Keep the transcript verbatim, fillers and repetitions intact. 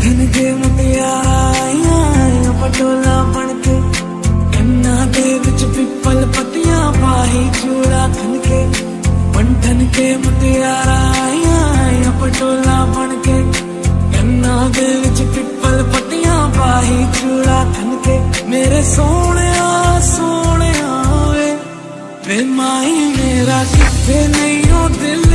ठन के मुटियारा पटोला बन के कन्ना दे विच पिपल पत्तियां पाही चूड़ा खन के पंठन के मुटियारा पटोला बन के कन्ना दे विच पिपल पत्तियां पाही चूड़ा खन के मेरे सोने सोने वे वे माही मेरा किथे नहीं हो दिल